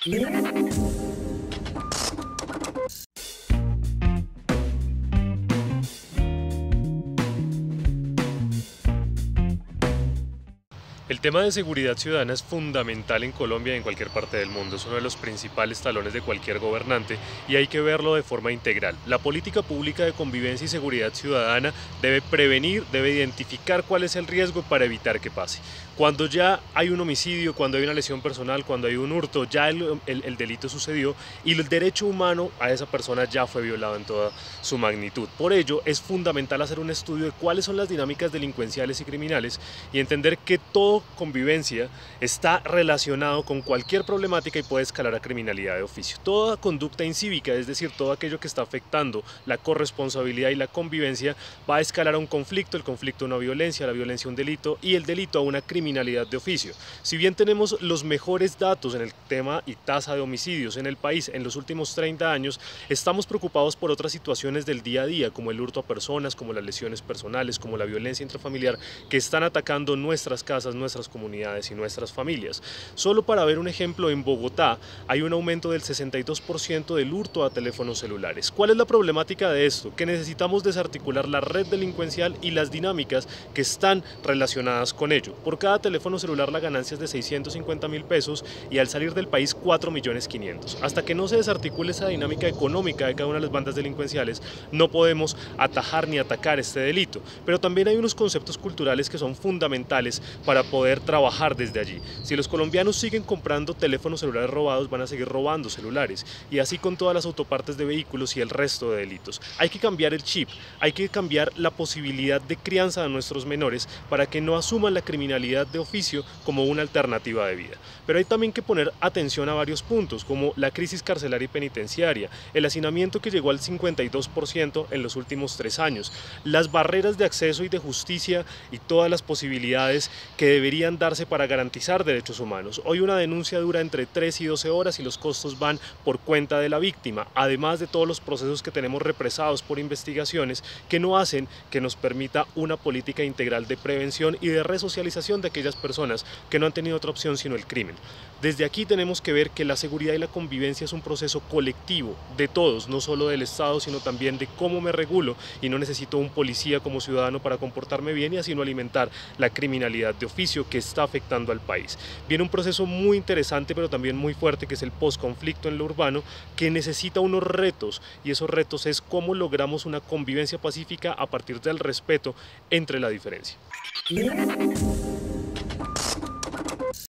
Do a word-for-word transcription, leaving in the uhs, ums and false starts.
El tema de seguridad ciudadana es fundamental en Colombia y en cualquier parte del mundo. Es uno de los principales talones de cualquier gobernante y hay que verlo de forma integral. La política pública de convivencia y seguridad ciudadana debe prevenir, debe identificar cuál es el riesgo para evitar que pase. Cuando ya hay un homicidio, cuando hay una lesión personal, cuando hay un hurto, ya el, el, el delito sucedió y el derecho humano a esa persona ya fue violado en toda su magnitud. Por ello, es fundamental hacer un estudio de cuáles son las dinámicas delincuenciales y criminales y entender que todo convivencia está relacionado con cualquier problemática y puede escalar a criminalidad de oficio. Toda conducta incívica, es decir, todo aquello que está afectando la corresponsabilidad y la convivencia, va a escalar a un conflicto, el conflicto a una violencia, la violencia a un delito y el delito a una criminalidad de oficio. Si bien tenemos los mejores datos en el tema y tasa de homicidios en el país en los últimos treinta años, estamos preocupados por otras situaciones del día a día, como el hurto a personas, como las lesiones personales, como la violencia intrafamiliar, que están atacando nuestras casas, nuestras comunidades y nuestras familias. Solo para ver un ejemplo, en Bogotá hay un aumento del sesenta y dos por ciento del hurto a teléfonos celulares. ¿Cuál es la problemática de esto? Que necesitamos desarticular la red delincuencial y las dinámicas que están relacionadas con ello. Por cada teléfono celular la ganancia es de seiscientos cincuenta mil pesos y al salir del país cuatro millones quinientos. Hasta que no se desarticule esa dinámica económica de cada una de las bandas delincuenciales, no podemos atajar ni atacar este delito. Pero también hay unos conceptos culturales que son fundamentales para poder trabajar desde allí. Si los colombianos siguen comprando teléfonos celulares robados, van a seguir robando celulares y así con todas las autopartes de vehículos y el resto de delitos. Hay que cambiar el chip, hay que cambiar la posibilidad de crianza de nuestros menores para que no asuman la criminalidad de oficio como una alternativa de vida. Pero hay también que poner atención a varios puntos, como la crisis carcelaria y penitenciaria, el hacinamiento que llegó al cincuenta y dos por ciento en los últimos tres años, las barreras de acceso y de justicia y todas las posibilidades que deberían darse para garantizar derechos humanos. Hoy una denuncia dura entre tres y doce horas y los costos van por cuenta de la víctima, además de todos los procesos que tenemos represados por investigaciones que no hacen que nos permita una política integral de prevención y de resocialización de aquellas personas que no han tenido otra opción sino el crimen. Desde aquí tenemos que ver que la seguridad y la convivencia es un proceso colectivo de todos, no solo del Estado, sino también de cómo me regulo y no necesito un policía como ciudadano para comportarme bien y así no alimentar la criminalidad de oficio que está afectando al país. Viene un proceso muy interesante pero también muy fuerte que es el posconflicto en lo urbano, que necesita unos retos y esos retos es cómo logramos una convivencia pacífica a partir del respeto entre la diferencia.